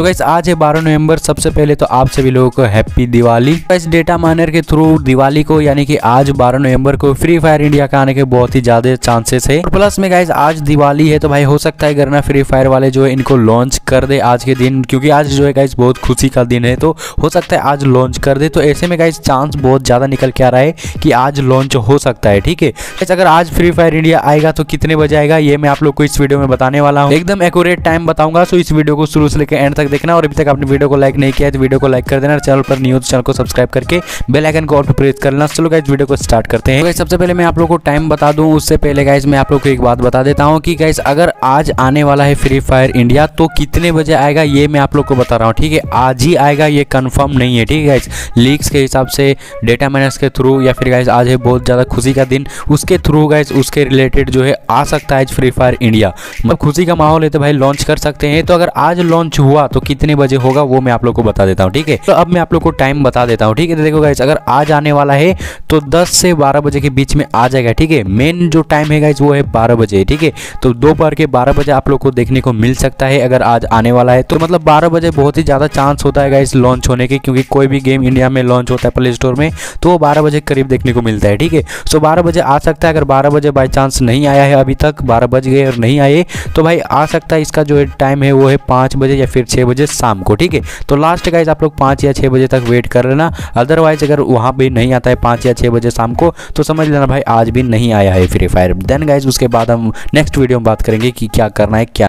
So guys आज है 12 नवंबर। सबसे पहले तो आप सभी लोगों को हैप्पी दिवाली। इस डेटा माइनर के थ्रू दिवाली को यानी कि आज 12 नवंबर को फ्री फायर इंडिया का आने के बहुत ही ज्यादा चांसेस है। प्लस में गाइस आज दिवाली है तो भाई हो सकता है गरना फ्री फायर वाले जो है इनको लॉन्च कर दे आज के दिन, क्योंकि आज जो है गाइस बहुत खुशी का दिन है तो हो सकता है आज लॉन्च कर दे। तो ऐसे में गाइस चांस बहुत ज्यादा निकल के आ रहा है कि आज लॉन्च हो सकता है। ठीक है, अगर आज फ्री फायर इंडिया आएगा तो कितने बजे आएगा ये मैं आप लोग को इस वीडियो में बताने वाला हूँ। एकदम एक्यूरेट टाइम बताऊंगा। सो इस वीडियो को शुरू से लेकर एंड तक देखना और अभी तक आपने वीडियो को लाइक नहीं किया है तो वीडियो को लाइक कर देना। चैनल पर न्यू तो चैनल को सब्सक्राइब करके बेल आइकन को ऑल पे प्रेस कर लेना। चलो गाइस वीडियो को स्टार्ट करते हैं। तो सबसे पहले मैं आप लोगों को टाइम बता दूं उससे पहले गाइस मैं आप लोगों को एक बात बता देता हूं कि गाइस अगर आज आने वाला है फ्री फायर इंडिया तो कितने बजे आएगा ये मैं आप लोग को बता रहा हूं। ठीक है, आज ही आएगा ये कंफर्म नहीं है। ठीक है गाइस, लीक्स के हिसाब से डेटा माइनर्स के थ्रू या फिर गाइस आज है बहुत ज़्यादा खुशी का दिन उसके थ्रू गाइस उसके रिलेटेड जो है आ सकता है फ्री फायर इंडिया। मतलब खुशी का माहौल है तो भाई लॉन्च कर सकते हैं। तो अगर आज लॉन्च हुआ तो कितने बजे होगा वो मैं आप लोग को बता देता हूँ। ठीक है, तो अब मैं आप लोग को टाइम बता देता हूँ। ठीक है, तो देखो गाइस अगर आज आने वाला है तो 10 से 12 बजे के बीच में आ जाएगा। ठीक है, मेन जो टाइम है गाइस वो है 12 बजे। ठीक है, तो दोपहर के 12 बजे आप लोग को देखने को मिल सकता है अगर आज आने वाला है तो। मतलब 12 बजे बहुत ही ज़्यादा चांस होता है गाइस लॉन्च होने के, क्योंकि कोई भी गेम इंडिया में लॉन्च होता है प्ले स्टोर में तो वो 12 बजे करीब देखने को मिलता है। ठीक है, सो 12 बजे आ सकता है। अगर 12 बजे बाई चांस नहीं आया है, अभी तक 12 बज गए और नहीं आए तो भाई आ सकता है। इसका जो है टाइम है वो है 5 बजे या फिर 6 बजे शाम को। ठीक है, तो लास्ट गाइस आप लोग 5 या 6 बजे तक वेट कर लेना। अदरवाइज अगर वहाँ भी नहीं आता है 5 या 6 बजे शाम को तो समझ लेना भाई आज भी नहीं आया है फ्री फायर। देन गाइस उसके बाद हम नेक्स्ट वीडियो में बात करेंगे कि क्या करना है क्या